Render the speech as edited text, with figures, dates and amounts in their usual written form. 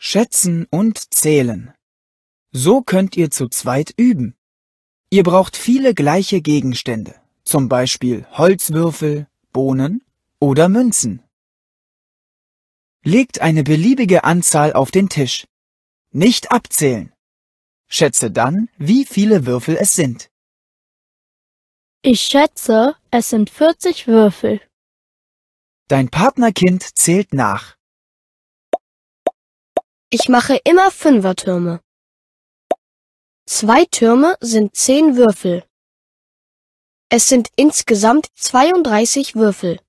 Schätzen und zählen. So könnt ihr zu zweit üben. Ihr braucht viele gleiche Gegenstände, zum Beispiel Holzwürfel, Bohnen oder Münzen. Legt eine beliebige Anzahl auf den Tisch. Nicht abzählen. Schätze dann, wie viele Würfel es sind. Ich schätze, es sind 40 Würfel. Dein Partnerkind zählt nach. Ich mache immer Fünfertürme. 2 Türme sind 10 Würfel. Es sind insgesamt 32 Würfel.